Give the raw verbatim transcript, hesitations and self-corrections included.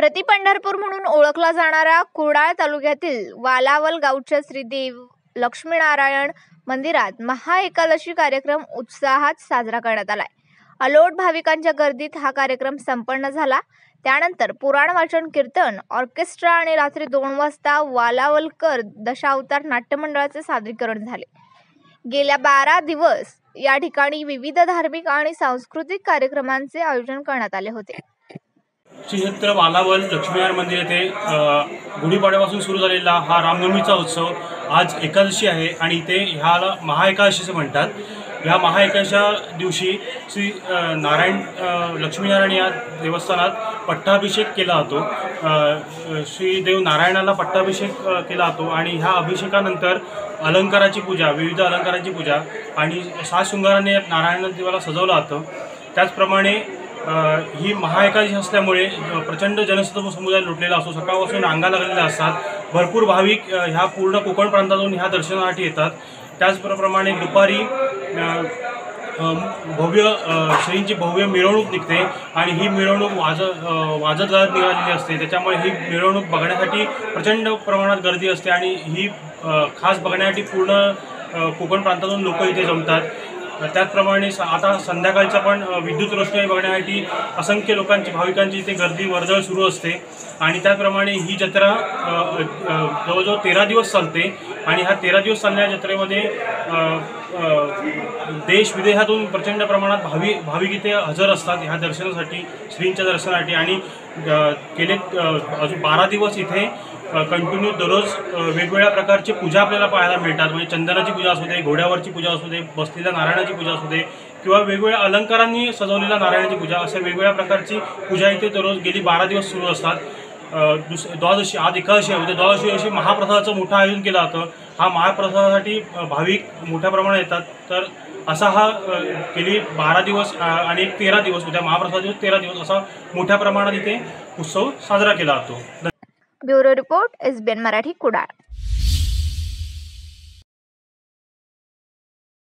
प्रति पंढरपूर म्हणून ओळखला जाणारा कुडाळ तालुक्यातील वालावल गावच्या श्री देव लक्ष्मीनारायण मंदिरात महाएकादशी कार्यक्रम उत्साहात साजरा करण्यात आलाय। अलोट भाविकांच्या गर्दीत हा कार्यक्रम संपन्न झाला। त्यानंतर पुराण वाचन, कीर्तन, ऑर्केस्ट्रा आणि रात्री दोन वाजता वालावलकर दशावतार नाट्य मंडळाचे सादरीकरण झाले। गेल्या बारा दिवस या ठिकाणी विविध धार्मिक आणि सांस्कृतिक कार्यक्रमांचे आयोजन करण्यात आले होते। श्री क्षेत्र वालावल लक्ष्मीनारायण मंदिर येथे गुढीपाडव्यापासून सुरू झालेला हा रामनवमीचा उत्सव आज एकादशी आहे आणि इथे ह्याला महाएकादशी असे म्हणतात। या महाएकादशीच्या दिवशी श्री नारायण लक्ष्मीनारायण या देवस्थानात पट्टाभिषेक केला जातो। श्री देव नारायणाला पट्टाभिषेक केला जातो आणि ह्या अभिषेकानंतर अलंकाराची पूजा, विविध अलंकाराची पूजा आणि सात शृंगाराने नारायण देवाला सजवलं जातं। त्याचप्रमाणे ही महाएकादशी असल्यामुळे प्रचंड जनसमुदाय लुटलेला असतो। सकाळपासून रांगा लागलेल्या असतात। भरपूर भाविक ह्या पूर्ण कोकण प्रांतातून ह्या दर्शनासाठी येतात। त्याचप्रमाणे दुपारी भव्य श्रींची भव्य मिरवणूक निघते आणि ही मिरवणूक वाज वाजत गाजत निघालेली असते। त्याच्यामुळे ही मिरवणूक बघण्यासाठी प्रचंड प्रमाणात गर्दी असते आणि ही खास बघण्यासाठी पूर्ण कोकण प्रांतातून लोक इथे जमतात। त्याचप्रमाणे आता संध्याकाळचा पण विद्युत रोषणाई बघण्यासाठी असंख्य लोकांची, भाविकांची इथे गर्दी वर्दळ सुरू असते आणि त्याचप्रमाणे ही जत्रा जवळजवळ तेरा दिवस चालते आणि ह्या तेरा दिवस चालणाऱ्या जत्रेमध्ये देश विदेशातून प्रचंड प्रमाणात भावी भाविक इथे हजर असतात ह्या दर्शनासाठी, श्रींच्या दर्शनासाठी। आणि गेले अजून बारा दिवस इथे कंटिन्यू दररोज वेगवेगळ्या प्रकारची पूजा आपल्याला पाहायला मिळतात। म्हणजे चंदनाची पूजा असू दे, घोड्यावरची पूजा असू दे, बसलेल्या नारायणाची पूजा असू दे किंवा वेगवेगळ्या अलंकारांनी सजवलेल्या नारायणाची पूजा, अशा वेगवेगळ्या प्रकारची पूजा इथे दररोज गेली बारा दिवस सुरू असतात। दुस द्वादशी आज एकादशी आहे, उद्या द्वादशी दिवशी महाप्रसादाचं मोठं आयोजन केलं जातं। हा महाप्रसादासाठी भाविक मोठ्या प्रमाणात येतात। तर असा हा गेली बारा दिवस आणि एक तेरा दिवस, उद्या महाप्रसाद दिवस तेरा दिवस असा मोठ्या प्रमाणात इथे उत्सव साजरा केला जातो। Bureau report, S B N Marathi, Kudal.